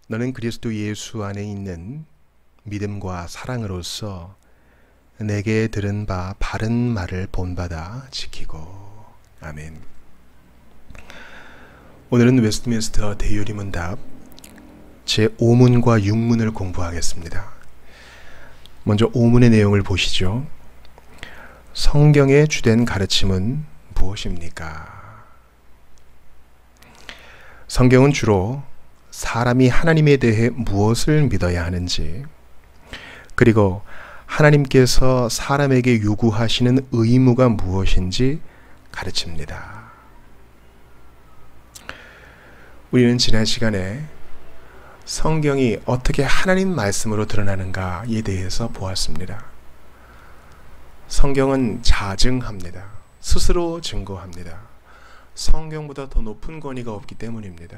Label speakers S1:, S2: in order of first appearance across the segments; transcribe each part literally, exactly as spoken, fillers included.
S1: 너는 그리스도 예수 안에 있는 믿음과 사랑으로서 내게 들은 바 바른 말을 본받아 지키고. 아멘. 오늘은 웨스트민스터 대요리 문답 제오 문과 육 문을 공부하겠습니다. 먼저 오 문의 내용을 보시죠. 성경의 주된 가르침은 무엇입니까? 성경은 주로 사람이 하나님에 대해 무엇을 믿어야 하는지, 그리고 하나님께서 사람에게 요구하시는 의무가 무엇인지 가르칩니다. 우리는 지난 시간에 성경이 어떻게 하나님 말씀으로 드러나는가에 대해서 보았습니다. 성경은 자증합니다. 스스로 증거합니다. 성경보다 더 높은 권위가 없기 때문입니다.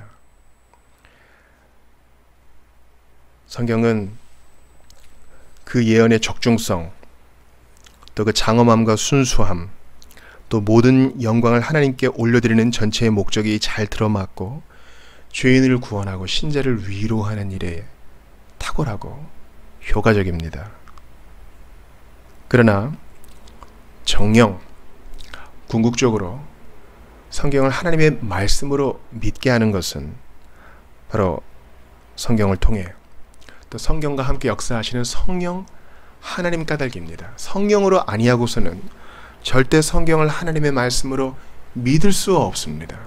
S1: 성경은 그 예언의 적중성, 또 그 장엄함과 순수함, 또 모든 영광을 하나님께 올려드리는 전체의 목적이 잘 들어맞고 죄인을 구원하고 신자를 위로하는 일에 탁월하고 효과적입니다. 그러나 정령, 궁극적으로 성경을 하나님의 말씀으로 믿게 하는 것은 바로 성경을 통해 또 성경과 함께 역사하시는 성령 하나님 까닭입니다. 성령으로 아니하고서는 절대 성경을 하나님의 말씀으로 믿을 수 없습니다.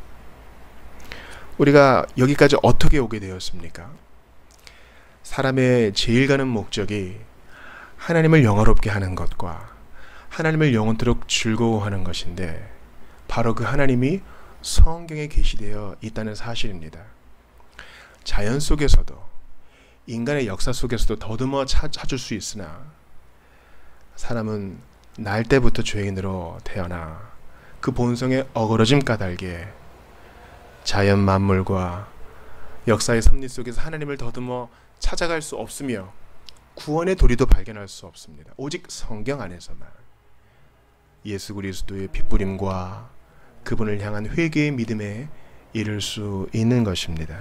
S1: 우리가 여기까지 어떻게 오게 되었습니까? 사람의 제일 가는 목적이 하나님을 영화롭게 하는 것과 하나님을 영원토록 즐거워하는 것인데, 바로 그 하나님이 성경에 계시되어 있다는 사실입니다. 자연 속에서도, 인간의 역사 속에서도 더듬어 찾을 수 있으나, 사람은 날 때부터 죄인으로 태어나 그 본성의 어그러짐 까닭에 자연 만물과 역사의 섭리 속에서 하나님을 더듬어 찾아갈 수 없으며 구원의 도리도 발견할 수 없습니다. 오직 성경 안에서만 예수 그리스도의 핏부림과 그분을 향한 회개의 믿음에 이를 수 있는 것입니다.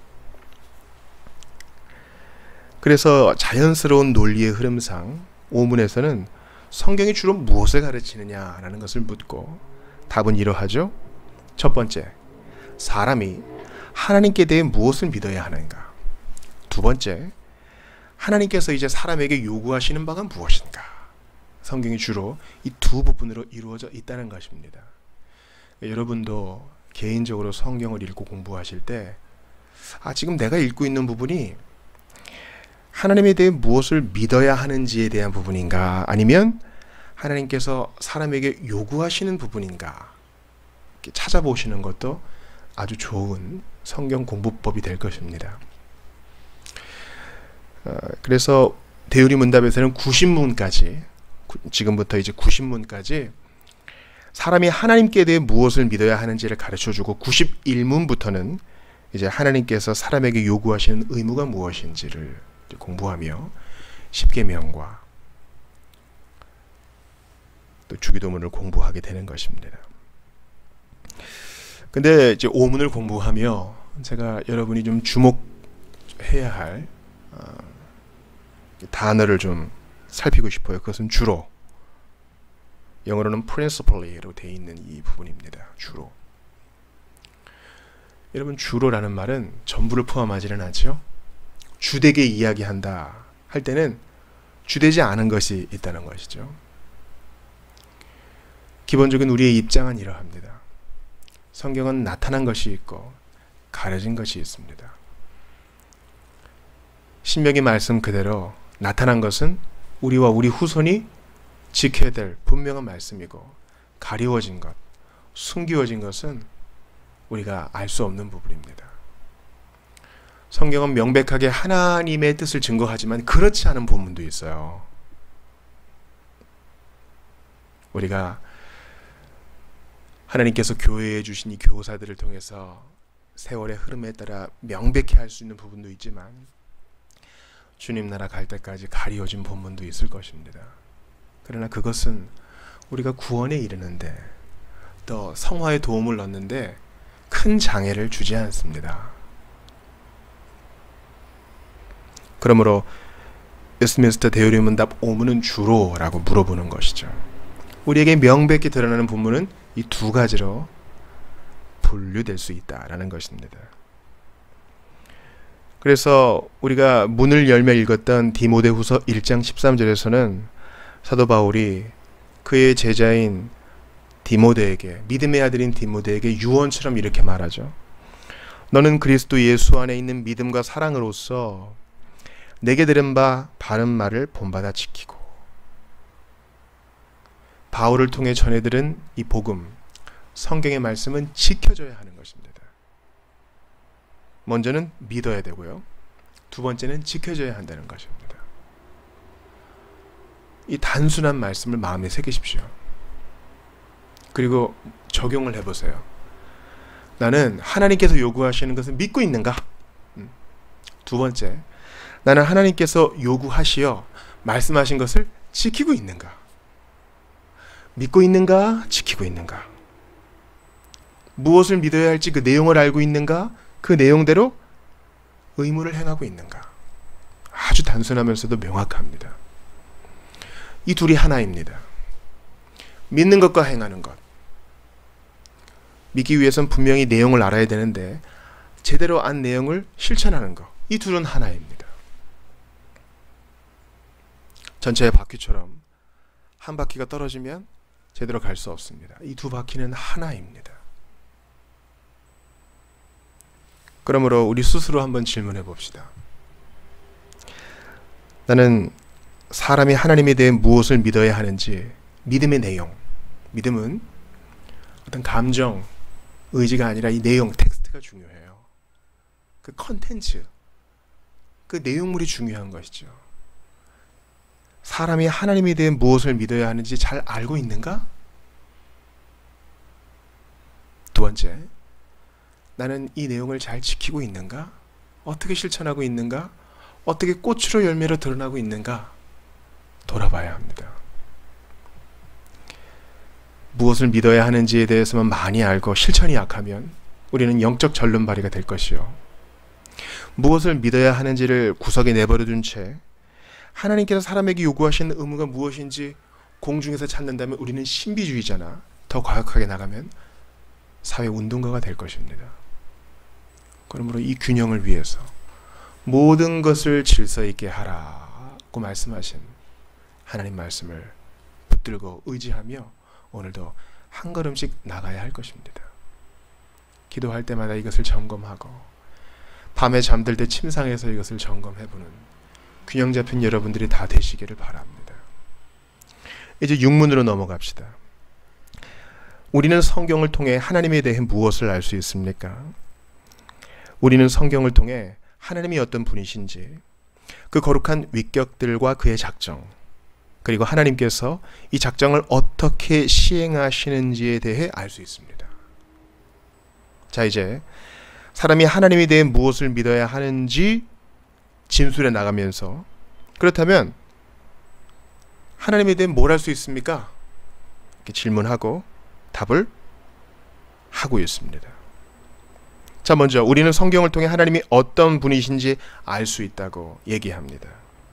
S1: 그래서 자연스러운 논리의 흐름상 오 문에서는 성경이 주로 무엇을 가르치느냐라는 것을 묻고, 답은 이러하죠. 첫 번째, 사람이 하나님께 대해 무엇을 믿어야 하는가. 두 번째, 하나님께서 이제 사람에게 요구하시는 바가 무엇인가. 성경이 주로 이 두 부분으로 이루어져 있다는 것입니다. 여러분도 개인적으로 성경을 읽고 공부하실 때, 아, 지금 내가 읽고 있는 부분이 하나님에 대해 무엇을 믿어야 하는지에 대한 부분인가, 아니면 하나님께서 사람에게 요구하시는 부분인가, 이렇게 찾아보시는 것도 아주 좋은 성경 공부법이 될 것입니다. 어, 그래서 대요리 문답에서는 구십 문까지, 지금부터 이제 구십 문까지 사람이 하나님께 대해 무엇을 믿어야 하는지를 가르쳐주고, 구십일 문부터는 이제 하나님께서 사람에게 요구하시는 의무가 무엇인지를 공부하며 십계명과 또 주기도문을 공부하게 되는 것입니다. 근데 이제 오 문을 공부하며 제가 여러분이 좀 주목해야 할 어, 단어를 좀 살피고 싶어요. 그것은 주로, 영어로는 principally로 되어 있는 이 부분입니다. 주로. 여러분, 주로라는 말은 전부를 포함하지는 않죠. 주되게 이야기한다 할 때는 주되지 않은 것이 있다는 것이죠. 기본적인 우리의 입장은 이러합니다. 성경은 나타난 것이 있고 가려진 것이 있습니다. 신명기 말씀 그대로 나타난 것은 우리와 우리 후손이 지켜야 될 분명한 말씀이고, 가리워진 것, 숨기워진 것은 우리가 알 수 없는 부분입니다. 성경은 명백하게 하나님의 뜻을 증거하지만 그렇지 않은 부분도 있어요. 우리가 하나님께서 교회에 주신 이 교사들을 통해서 세월의 흐름에 따라 명백히 할 수 있는 부분도 있지만, 주님 나라 갈 때까지 가리워진 본문도 있을 것입니다. 그러나 그것은 우리가 구원에 이르는데, 또 성화에 도움을 얻는데 큰 장애를 주지 않습니다. 그러므로 웨스트민스터 대의문답 오문은 주로 라고 물어보는 것이죠. 우리에게 명백히 드러나는 본문은 이 두 가지로 분류될 수 있다라는 것입니다. 그래서 우리가 문을 열며 읽었던 디모데후서 일 장 십삼 절에서는 사도 바울이 그의 제자인 디모데에게, 믿음의 아들인 디모데에게 유언처럼 이렇게 말하죠. 너는 그리스도 예수 안에 있는 믿음과 사랑으로서 내게 들은 바 바른 말을 본받아 지키고, 바울을 통해 전해들은 이 복음, 성경의 말씀은 지켜져야 하는 것입니다. 먼저는 믿어야 되고요. 두 번째는 지켜져야 한다는 것입니다. 이 단순한 말씀을 마음에 새기십시오. 그리고 적용을 해보세요. 나는 하나님께서 요구하시는 것을 믿고 있는가? 두 번째, 나는 하나님께서 요구하시어 말씀하신 것을 지키고 있는가? 믿고 있는가? 지키고 있는가? 무엇을 믿어야 할지 그 내용을 알고 있는가? 그 내용대로 의무를 행하고 있는가? 아주 단순하면서도 명확합니다. 이 둘이 하나입니다. 믿는 것과 행하는 것. 믿기 위해선 분명히 내용을 알아야 되는데 제대로 안 내용을 실천하는 것. 이 둘은 하나입니다. 전체의 바퀴처럼 한 바퀴가 떨어지면 제대로 갈 수 없습니다. 이 두 바퀴는 하나입니다. 그러므로 우리 스스로 한번 질문해 봅시다. 나는 사람이 하나님에 대해 무엇을 믿어야 하는지, 믿음의 내용, 믿음은 어떤 감정, 의지가 아니라 이 내용, 텍스트가 중요해요. 그 컨텐츠, 그 내용물이 중요한 것이죠. 사람이 하나님에 대해 무엇을 믿어야 하는지 잘 알고 있는가? 두 번째, 나는 이 내용을 잘 지키고 있는가? 어떻게 실천하고 있는가? 어떻게 꽃으로 열매로 드러나고 있는가? 돌아봐야 합니다. 무엇을 믿어야 하는지에 대해서만 많이 알고 실천이 약하면 우리는 영적 절름발이가 될 것이요. 무엇을 믿어야 하는지를 구석에 내버려둔 채 하나님께서 사람에게 요구하시는 의무가 무엇인지 공중에서 찾는다면 우리는 신비주의자나 더 과격하게 나가면 사회 운동가가 될 것입니다. 그러므로 이 균형을 위해서 모든 것을 질서 있게 하라고 말씀하신 하나님 말씀을 붙들고 의지하며 오늘도 한 걸음씩 나가야 할 것입니다. 기도할 때마다 이것을 점검하고 밤에 잠들 때 침상에서 이것을 점검해보는 균형 잡힌 여러분들이 다 되시기를 바랍니다. 이제 육문으로 넘어갑시다. 우리는 성경을 통해 하나님에 대해 무엇을 알 수 있습니까? 우리는 성경을 통해 하나님이 어떤 분이신지, 그 거룩한 위격들과 그의 작정, 그리고 하나님께서 이 작정을 어떻게 시행하시는지에 대해 알 수 있습니다. 자, 이제 사람이 하나님에 대해 무엇을 믿어야 하는지 진술해 나가면서, 그렇다면 하나님에 대해 뭘 할 수 있습니까? 이렇게 질문하고 답을 하고 있습니다. 자, 먼저 우리는 성경을 통해 하나님이 어떤 분이신지 알 수 있다고 얘기합니다.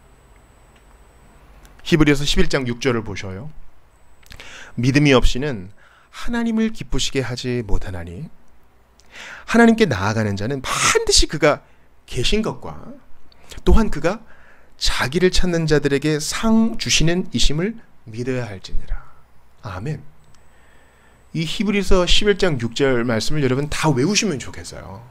S1: 히브리서 십일 장 육 절을 보셔요. 믿음이 없이는 하나님을 기쁘시게 하지 못하나니 하나님께 나아가는 자는 반드시 그가 계신 것과 또한 그가 자기를 찾는 자들에게 상 주시는 이심을 믿어야 할지니라. 아멘. 이 히브리서 십일 장 육 절 말씀을 여러분 다 외우시면 좋겠어요.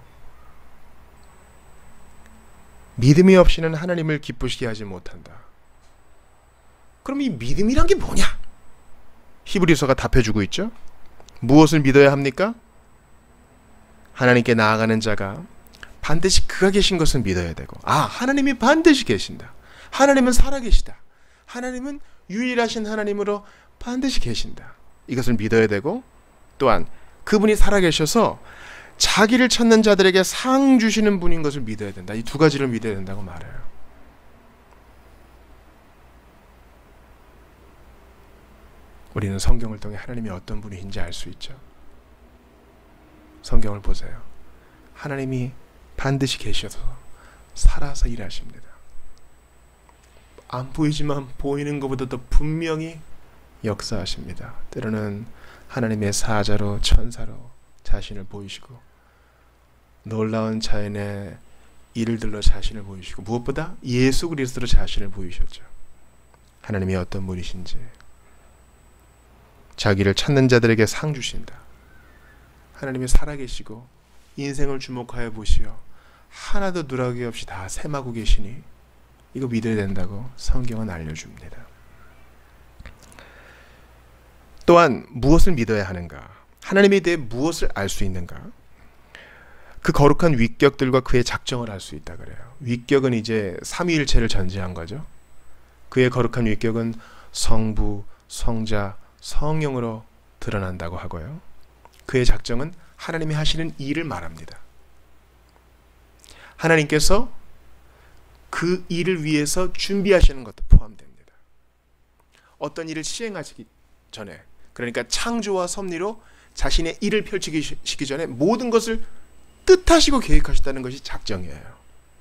S1: 믿음이 없이는 하나님을 기쁘시게 하지 못한다. 그럼 이 믿음이란 게 뭐냐? 히브리서가 답해주고 있죠. 무엇을 믿어야 합니까? 하나님께 나아가는 자가 반드시 그가 계신 것을 믿어야 되고, 아, 하나님이 반드시 계신다. 하나님은 살아계시다. 하나님은 유일하신 하나님으로 반드시 계신다. 이것을 믿어야 되고, 또한 그분이 살아계셔서 자기를 찾는 자들에게 상 주시는 분인 것을 믿어야 된다. 이 두 가지를 믿어야 된다고 말해요. 우리는 성경을 통해 하나님이 어떤 분이신지 알 수 있죠. 성경을 보세요. 하나님이 반드시 계셔서 살아서 일하십니다. 안 보이지만 보이는 것보다 더 분명히 역사하십니다. 때로는 하나님의 사자로, 천사로 자신을 보이시고, 놀라운 자연의 일들로 자신을 보이시고, 무엇보다 예수 그리스도로 자신을 보이셨죠. 하나님이 어떤 분이신지, 자기를 찾는 자들에게 상 주신다. 하나님이 살아계시고 인생을 주목하여 보시어 하나도 누락이 없이 다 셈하고 계시니 이거 믿어야 된다고 성경은 알려줍니다. 또한 무엇을 믿어야 하는가? 하나님에 대해 무엇을 알 수 있는가? 그 거룩한 위격들과 그의 작정을 알 수 있다 그래요. 위격은 이제 삼위일체를 전제한 거죠. 그의 거룩한 위격은 성부, 성자, 성령으로 드러난다고 하고요. 그의 작정은 하나님이 하시는 일을 말합니다. 하나님께서 그 일을 위해서 준비하시는 것도 포함됩니다. 어떤 일을 시행하시기 전에, 그러니까 창조와 섭리로 자신의 일을 펼치기 시기 전에 모든 것을 뜻하시고 계획하셨다는 것이 작정이에요.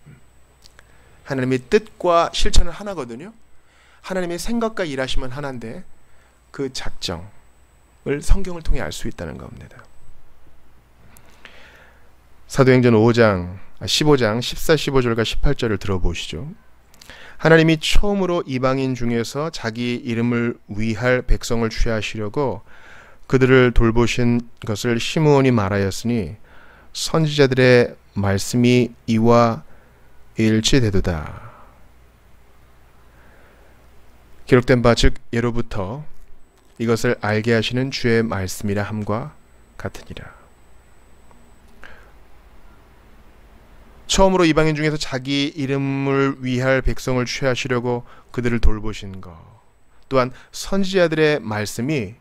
S1: 하나님의 뜻과 실천은 하나거든요. 하나님의 생각과 일하시면 하나인데 그 작정을 성경을 통해 알 수 있다는 겁니다. 사도행전 오 장, 십오 장 십사, 십오 절과 십팔 절을 들어보시죠. 하나님이 처음으로 이방인 중에서 자기 이름을 위할 백성을 취하시려고 그들을 돌보신 것을 시므온이 말하였으니 선지자들의 말씀이 이와 일치되도다. 기록된 바 즉 예로부터 이것을 알게 하시는 주의 말씀이라 함과 같으니라. 처음으로 이방인 중에서 자기 이름을 위할 백성을 취하시려고 그들을 돌보신 것, 또한 선지자들의 말씀이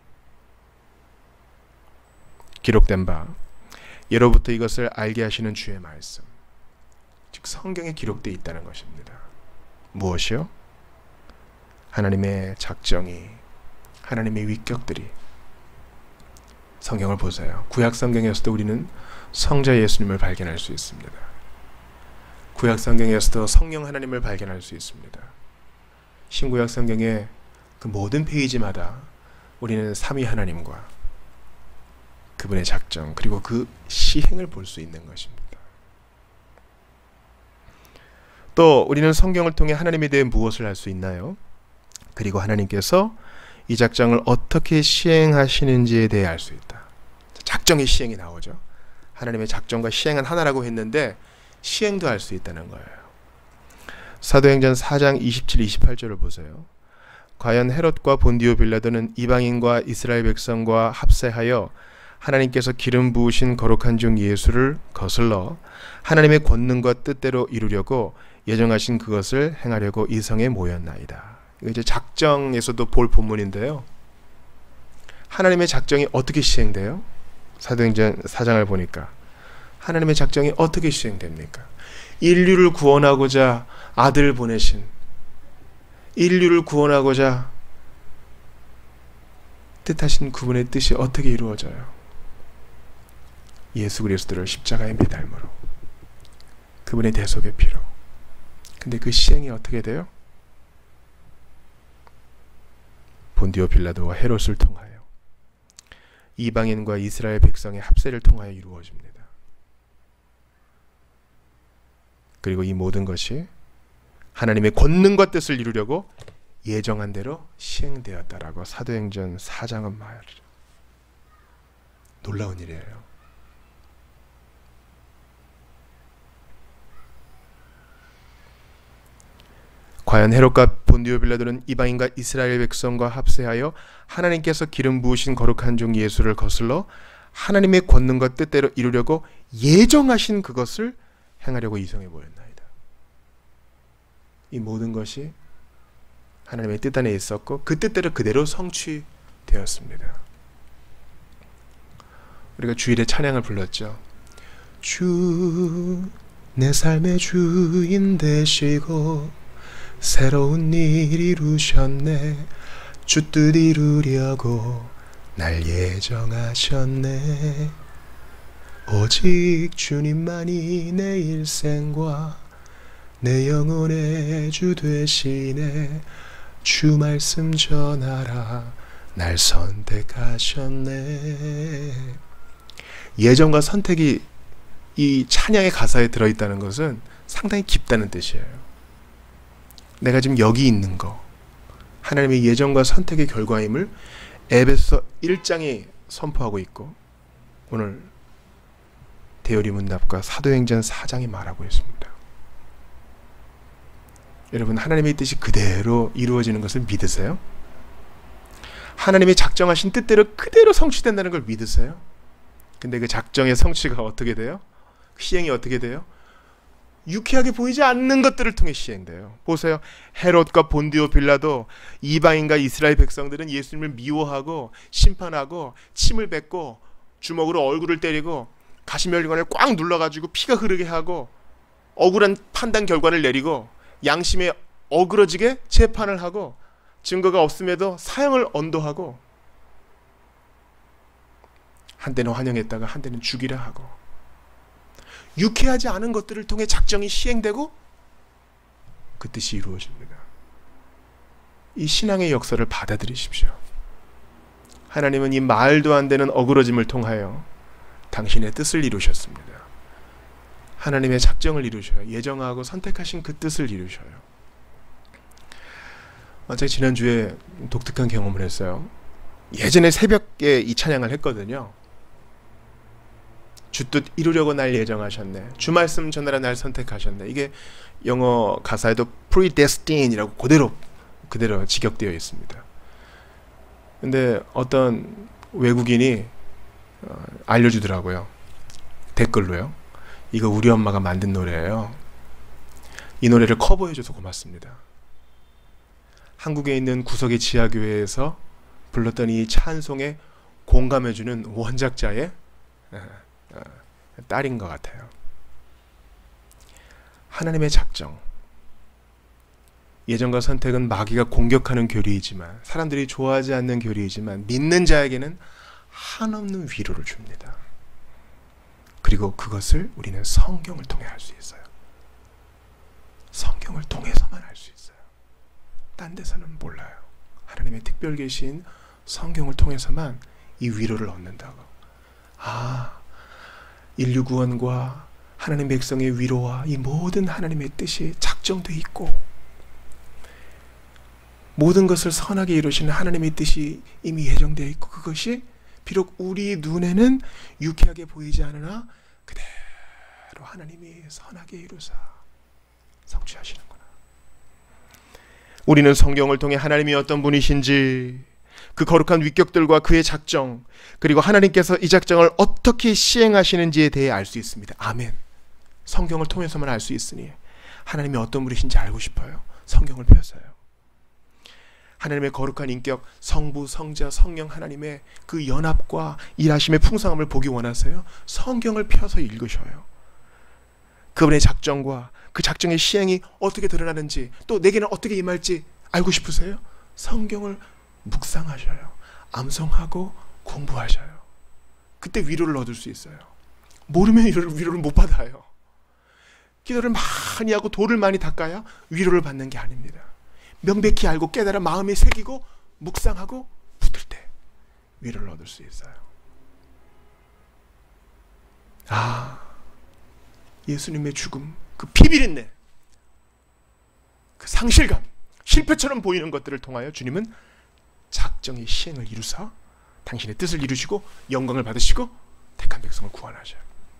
S1: 기록된 바 예로부터 이것을 알게 하시는 주의 말씀, 즉 성경에 기록되어 있다는 것입니다. 무엇이요? 하나님의 작정이, 하나님의 위격들이. 성경을 보세요. 구약 성경에서도 우리는 성자 예수님을 발견할 수 있습니다. 구약 성경에서도 성령 하나님을 발견할 수 있습니다. 신구약 성경의 그 모든 페이지마다 우리는 삼위 하나님과 그분의 작정, 그리고 그 시행을 볼 수 있는 것입니다. 또 우리는 성경을 통해 하나님에 대해 무엇을 알 수 있나요? 그리고 하나님께서 이 작정을 어떻게 시행하시는지에 대해 알 수 있다. 작정의 시행이 나오죠. 하나님의 작정과 시행은 하나라고 했는데 시행도 알 수 있다는 거예요. 사도행전 사 장 이십칠, 이십팔 절을 보세요. 과연 헤롯과 본디오 빌라도는 이방인과 이스라엘 백성과 합세하여 하나님께서 기름 부으신 거룩한 종 예수를 거슬러 하나님의 권능과 뜻대로 이루려고 예정하신 그것을 행하려고 이 성에 모였나이다. 이거 이제 작정에서도 볼 본문인데요. 하나님의 작정이 어떻게 시행돼요? 사도행전 사 장을 보니까 하나님의 작정이 어떻게 시행됩니까? 인류를 구원하고자 아들을 보내신, 인류를 구원하고자 뜻하신 그분의 뜻이 어떻게 이루어져요? 예수 그리스도를 십자가에 매달므로, 그분의 대속의 피로. 근데 그 시행이 어떻게 돼요? 본디오 빌라도와 헤롯을 통하여 이방인과 이스라엘 백성의 합세를 통하여 이루어집니다. 그리고 이 모든 것이 하나님의 권능과 뜻을 이루려고 예정한 대로 시행되었다라고 사도행전 사 장은 말이죠. 놀라운 일이에요. 과연 헤롯과 본디오 빌라도는 이방인과 이스라엘 백성과 합세하여 하나님께서 기름 부으신 거룩한 종 예수를 거슬러 하나님의 권능과 뜻대로 이루려고 예정하신 그것을 행하려고 이성에 모였나이다. 이 모든 것이 하나님의 뜻 안에 있었고 그 뜻대로 그대로 성취되었습니다. 우리가 주일에 찬양을 불렀죠. 주 내 삶의 주인 되시고 새로운 일 이루셨네. 주 뜻 이루려고 날 예정하셨네. 오직 주님만이 내 일생과 내 영혼의 주 되시네. 주 말씀 전하라. 날 선택하셨네. 예정과 선택이 이 찬양의 가사에 들어있다는 것은 상당히 깊다는 뜻이에요. 내가 지금 여기 있는 거, 하나님의 예정과 선택의 결과임을 에베소 일 장이 선포하고 있고, 오늘 대요리문답과 사도행전 사 장이 말하고 있습니다. 여러분, 하나님의 뜻이 그대로 이루어지는 것을 믿으세요? 하나님이 작정하신 뜻대로 그대로 성취된다는 걸 믿으세요? 근데 그 작정의 성취가 어떻게 돼요? 시행이 어떻게 돼요? 유쾌하게 보이지 않는 것들을 통해 시행돼요. 보세요. 헤롯과 본디오 빌라도 이방인과 이스라엘 백성들은 예수님을 미워하고 심판하고 침을 뱉고 주먹으로 얼굴을 때리고 가시면류관을 꽉 눌러가지고 피가 흐르게 하고 억울한 판단 결과를 내리고 양심에 어그러지게 재판을 하고 증거가 없음에도 사형을 언도하고, 한때는 환영했다가 한때는 죽이라 하고, 유쾌하지 않은 것들을 통해 작정이 시행되고 그 뜻이 이루어집니다. 이 신앙의 역사를 받아들이십시오. 하나님은 이 말도 안 되는 어그러짐을 통하여 당신의 뜻을 이루셨습니다. 하나님의 작정을 이루셔요. 예정하고 선택하신 그 뜻을 이루셔요. 제가 지난주에 독특한 경험을 했어요. 예전에 새벽에 이 찬양을 했거든요. 주 뜻 이루려고 날 예정하셨네. 주 말씀 전하라 날 선택하셨네. 이게 영어 가사에도 predestined이라고 그대로 그대로 직역되어 있습니다. 근데 어떤 외국인이 어, 알려주더라고요. 댓글로요. 이거 우리 엄마가 만든 노래예요. 이 노래를 커버해줘서 고맙습니다. 한국에 있는 구석의 지하교회에서 불렀던 이 찬송에 공감해주는 원작자의 딸인 것 같아요. 하나님의 작정, 예정과 선택은 마귀가 공격하는 교리이지만, 사람들이 좋아하지 않는 교리이지만, 믿는 자에게는 한없는 위로를 줍니다. 그리고 그것을 우리는 성경을 통해 할 수 있어요. 성경을 통해서만 할 수 있어요. 딴 데서는 몰라요. 하나님의 특별 계신 성경을 통해서만 이 위로를 얻는다고. 아, 인류 구원과 하나님 백성의 위로와 이 모든 하나님의 뜻이 작정되어 있고, 모든 것을 선하게 이루시는 하나님의 뜻이 이미 예정되어 있고, 그것이 비록 우리 눈에는 유쾌하게 보이지 않으나 그대로 하나님이 선하게 이루사 성취하시는구나. 우리는 성경을 통해 하나님이 어떤 분이신지, 그 거룩한 위격들과 그의 작정, 그리고 하나님께서 이 작정을 어떻게 시행하시는지에 대해 알 수 있습니다. 아멘. 성경을 통해서만 알 수 있으니 하나님이 어떤 분이신지 알고 싶어요. 성경을 펴서요. 하나님의 거룩한 인격, 성부, 성자, 성령 하나님의 그 연합과 일하심의 풍성함을 보기 원하세요? 성경을 펴서 읽으셔요. 그분의 작정과 그 작정의 시행이 어떻게 드러나는지, 또 내게는 어떻게 임할지 알고 싶으세요? 성경을 묵상하셔요. 암송하고 공부하셔요. 그때 위로를 얻을 수 있어요. 모르면 위로를, 위로를 못 받아요. 기도를 많이 하고 돌을 많이 닦아야 위로를 받는 게 아닙니다. 명백히 알고 깨달아 마음에 새기고 묵상하고 붙을 때 위로를 얻을 수 있어요. 아, 예수님의 죽음, 그 피비린내, 그 상실감, 실패처럼 보이는 것들을 통하여 주님은 작정의 시행을 이루사 당신의 뜻을 이루시고 영광을 받으시고 택한 백성을 구원하셔요.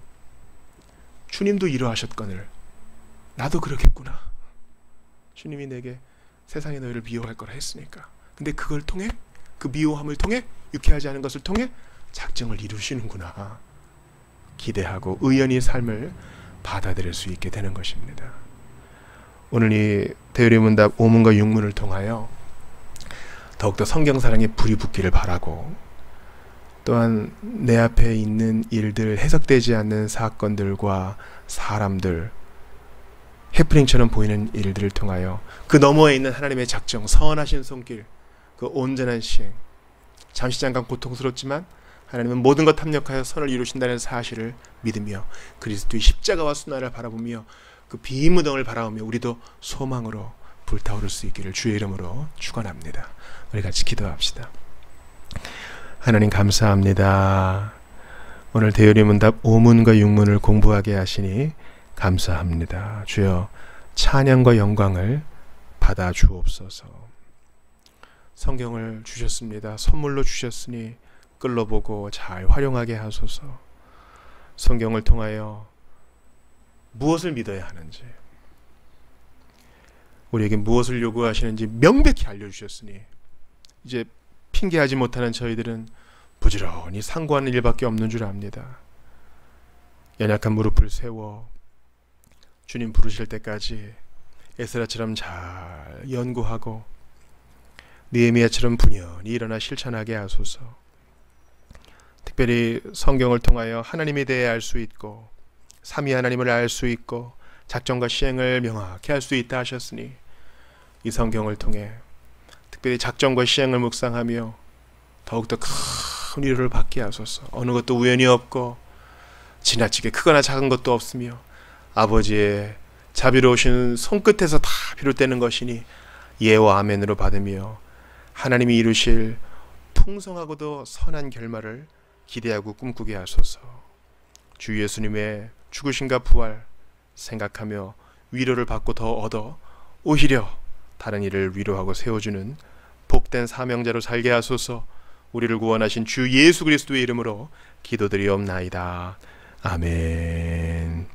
S1: 주님도 이러하셨거늘 나도 그렇겠구나. 주님이 내게 세상에 너희를 미워할 거라 했으니까. 근데 그걸 통해, 그 미워함을 통해, 유쾌하지 않은 것을 통해 작정을 이루시는구나. 기대하고 의연히 삶을 받아들일 수 있게 되는 것입니다. 오늘 이 대요리문답 오 문과 육 문을 통하여 더욱더 성경사랑에 불이 붙기를 바라고, 또한 내 앞에 있는 일들, 해석되지 않는 사건들과 사람들, 해프닝처럼 보이는 일들을 통하여 그 너머에 있는 하나님의 작정, 선하신 손길, 그 온전한 시행, 잠시 잠깐 고통스럽지만 하나님은 모든 것 합력하여 선을 이루신다는 사실을 믿으며 그리스도의 십자가와 순환을 바라보며 그 비무덩을 바라보며 우리도 소망으로 불타오를 수 있기를 주의 이름으로 축원합니다. 우리 같이 기도합시다. 하나님 감사합니다. 오늘 대열의 문답 오문과 육문을 공부하게 하시니 감사합니다. 주여 찬양과 영광을 받아 주옵소서. 성경을 주셨습니다. 선물로 주셨으니 끌러보고 잘 활용하게 하소서. 성경을 통하여 무엇을 믿어야 하는지, 우리에게 무엇을 요구하시는지 명백히 알려주셨으니 이제 핑계하지 못하는 저희들은 부지런히 상고하는 일밖에 없는 줄 압니다. 연약한 무릎을 세워 주님 부르실 때까지 에스라처럼 잘 연구하고 느헤미야처럼 분연히 일어나 실천하게 하소서. 특별히 성경을 통하여 하나님에 대해 알 수 있고 삼위 하나님을 알 수 있고 작정과 시행을 명확히 할 수 있다 하셨으니 이 성경을 통해 특별히 작정과 시행을 묵상하며 더욱더 큰 위로를 받게 하소서. 어느 것도 우연이 없고 지나치게 크거나 작은 것도 없으며 아버지의 자비로우신 손끝에서 다 비롯되는 것이니 예와 아멘으로 받으며 하나님이 이루실 풍성하고도 선한 결말을 기대하고 꿈꾸게 하소서. 주 예수님의 죽으심과 부활 생각하며 위로를 받고 더 얻어 오히려 다른 이를 위로하고 세워주는 복된 사명자로 살게 하소서. 우리를 구원하신 주 예수 그리스도의 이름으로 기도드리옵나이다. 아멘.